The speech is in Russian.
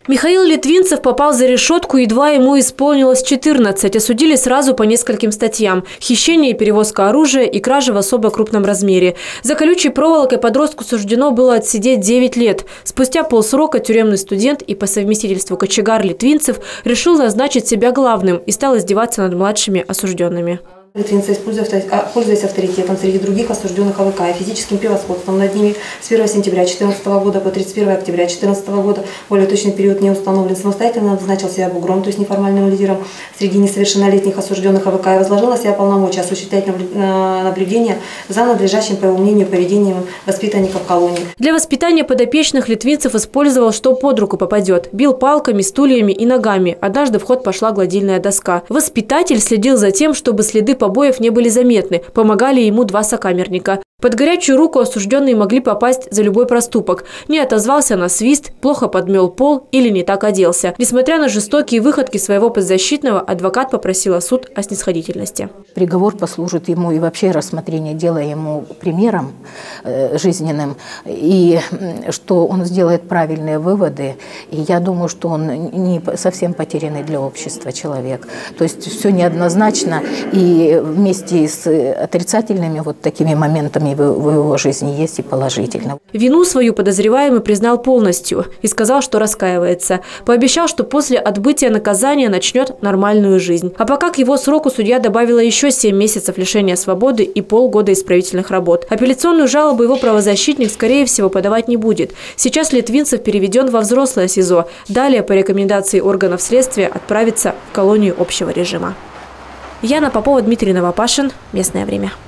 Михаил Литвинцев попал за решетку, едва ему исполнилось 14. Осудили сразу по нескольким статьям: хищение и перевозка оружия и кража в особо крупном размере. За колючей проволокой подростку суждено было отсидеть 9 лет. Спустя полсрока тюремный студент и по совместительству кочегар Литвинцев решил назначить себя главным и стал издеваться над младшими осужденными. Литвинцев, пользуясь авторитетом среди других осужденных АВК и физическим превосходством над ними, с 1 сентября 2014 года по 31 октября 2014 года, более точный период не установлен, самостоятельно назначил себя бугром, то есть неформальным лидером среди несовершеннолетних осужденных АВК, и возложил на себя полномочия осуществлять наблюдение за надлежащим, по его мнению, поведением воспитанников колонии. Для воспитания подопечных Литвинцев использовал, что под руку попадет. Бил палками, стульями и ногами. Однажды в ход пошла гладильная доска. Воспитатель следил за тем, чтобы следы побоев не были заметны. Помогали ему 2 сокамерника. Под горячую руку осужденные могли попасть за любой проступок. Не отозвался на свист, плохо подмел пол или не так оделся. Несмотря на жестокие выходки своего подзащитного, адвокат попросила суд о снисходительности. Приговор послужит ему и вообще рассмотрение дела ему примером жизненным. И что он сделает правильные выводы. И я думаю, что он не совсем потерянный для общества человек. То есть все неоднозначно. И вместе с отрицательными вот такими моментами в его жизни есть и положительно. Вину свою подозреваемый признал полностью и сказал, что раскаивается. Пообещал, что после отбытия наказания начнет нормальную жизнь. А пока к его сроку судья добавила еще 7 месяцев лишения свободы и полгода исправительных работ. Апелляционную жалобу его правозащитник, скорее всего, подавать не будет. Сейчас Литвинцев переведен во взрослое СИЗО. Далее, по рекомендации органов следствия, отправится в колонию общего режима. Яна Попова, Дмитрий Новопашин. Местное время.